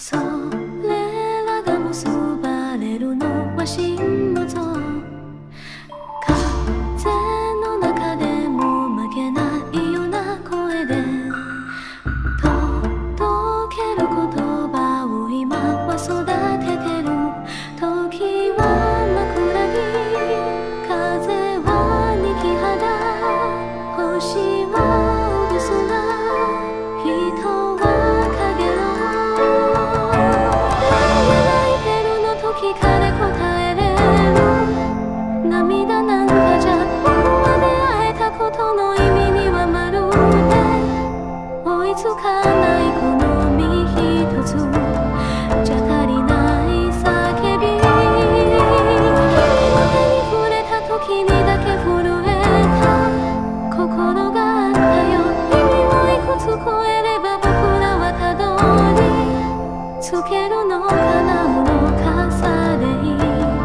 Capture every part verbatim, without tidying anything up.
それらが結ばれるのは心の像。風の中でも負けないような声で届ける言葉を今は育ててる。時は枕木、風は幹肌、星はうすら、人は影の泣いてるのと聞かれ答えれる。涙なんかじゃ僕は出会えたことの意味にはまるで追いつかないこの身一つじゃ足りない叫び。君の手に触れた時にだけ震えた心があったよ。意味をいくつ超えれば僕らはたどり着けるのかな。愚かさでいい、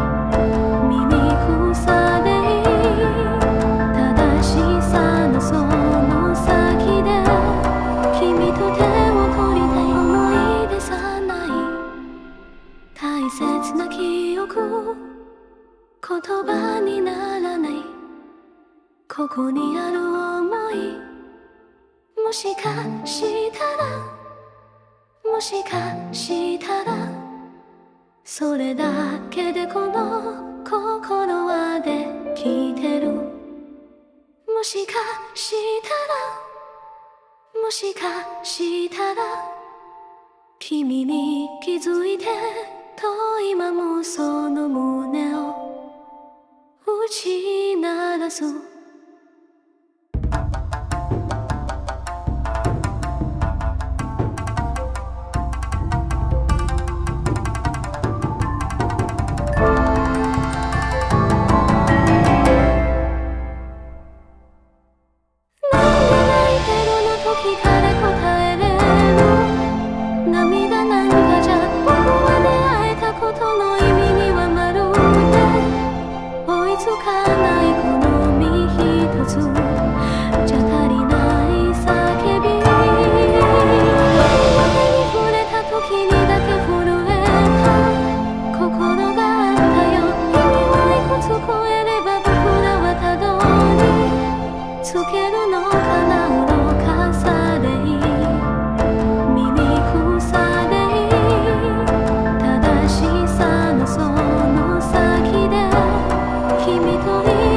醜さでいい、正しさのその先で君と手を取りたい。思い出さない大切な記憶、言葉にならないここにある想い。もしかしたらもしかしたらそれだけでこの心はできてる。もしかしたらもしかしたら君に気づいてと今もその胸を打ち鳴らす。聞かれ答えれる。涙なんかじゃ僕は出会えたことの意味にはまるで追いつかないこの身一つじゃ足りない叫び。手に触れた時にだけ震えた心があったよ。意味をいくつ超えれば僕らはたどり着けるのかな。その先で君とい